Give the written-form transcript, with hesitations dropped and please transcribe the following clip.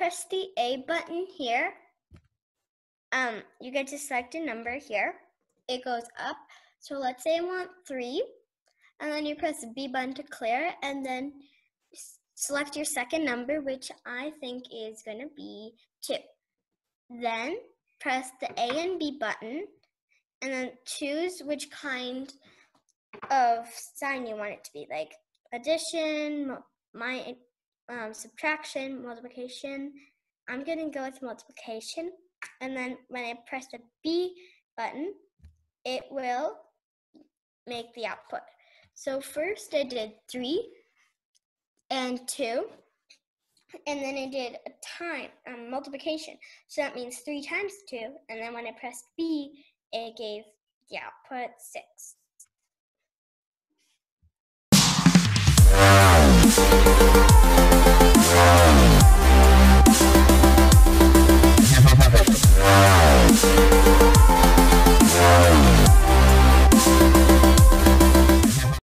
press the A button here, you get to select a number here. It goes up. So let's say I want 3, and then you press the B button to clear, and then select your second number, which I think is going to be 2. Then press the A and B button, and then choose which kind of sign you want it to be, like addition, subtraction, multiplication. I'm going to go with multiplication. And then when I press the B button, it will make the output. So first I did 3 and 2, and then I did a multiplication. So that means 3 times 2, and then when I pressed B, it gave the output 6.